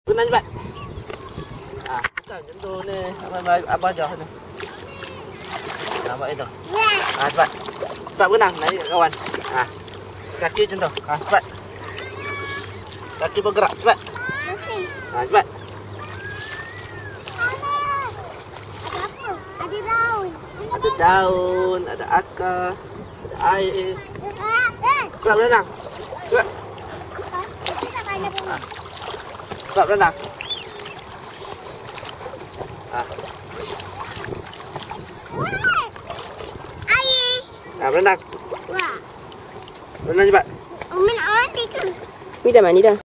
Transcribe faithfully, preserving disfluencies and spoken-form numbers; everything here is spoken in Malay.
Berenang cepat. Ah, bukan macam tu ni. Abang abang ajar ni. Nampak itu. Ah, cepat. Cepat berenang naik kat kawan. Ah. Kaki macam tu. Ah, cepat. Kaki bergerak cepat. Ah, cepat. Ada apa? Ada daun. Ada daun, ada akar, ada air. Cepat berenang. Cepat. Ah. Cepat berenang. Ah. Air. Ah, berenang. Wah. Berenang cepat. Min air ke? Ni dah mandi dah.